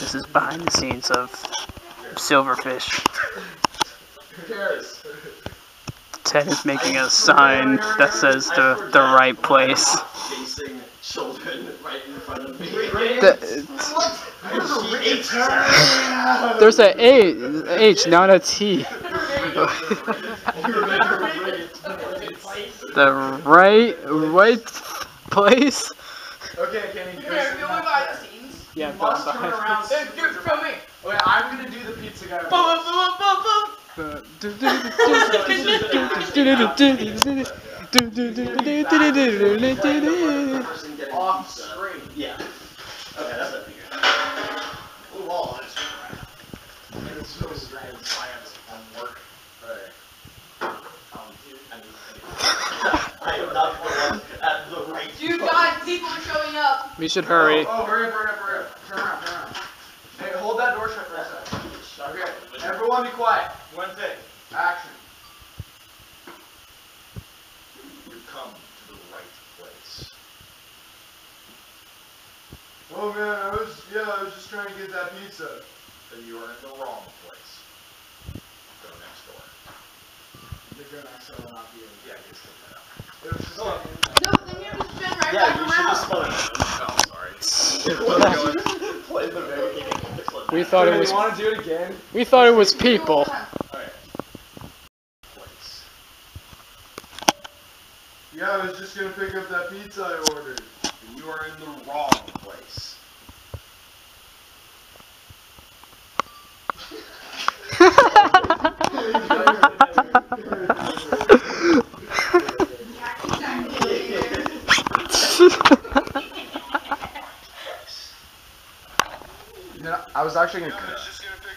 This is behind the scenes of Silverfish. Who cares? Ted is making a sign that says the right place. Chasing children right in front of me. There's an H, not a T. The right place. Okay, Kenny. You're filming behind the scenes? Yeah, you must turn around. Dude, film me. Okay, I'm gonna do the pizza guy. Off screen. Yeah. Okay, that's what I figured. Ooh, well, that's right. And it's so strange. Science on work. Right. I am not one at the right. You guys, people are showing up. We should hurry. Oh, hurry up. Turn around. Hey, hold that door shut for a second. Okay, everyone be quiet. One thing. Action. You've come to the right place. Oh man, I was just trying to get that pizza. Then you are in the wrong place. Go next door. The good accent will not be in. Yeah, you just take that out. It was just No, then you have to spin right back around. spell it out. Oh, sorry. Play the very beginning. We thought it was. You want to do it again? We thought it was people. Alright. Place. Yeah, I was just gonna pick up that pizza I ordered. And you are in the wrong place. I was actually gonna. I was just gonna